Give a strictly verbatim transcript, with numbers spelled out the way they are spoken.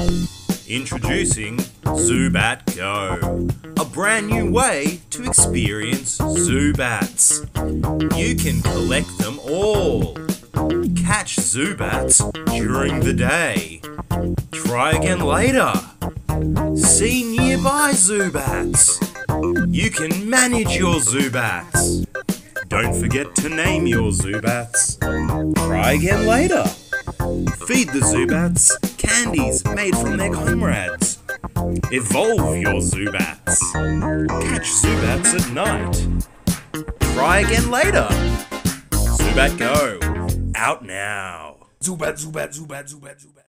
Introducing Zubat Go, a brand new way to experience Zubats. You can collect them all. Catch Zubats during the day. Try again later. See nearby Zubats. You can manage your Zubats. Don't forget to name your Zubats. Try again later. Feed the Zubats candies made from their comrades. Evolve your Zubats. Catch Zubats at night. Try again later. Zubat Go. Out now. Zubat, Zubat, Zubat, Zubat, Zubat.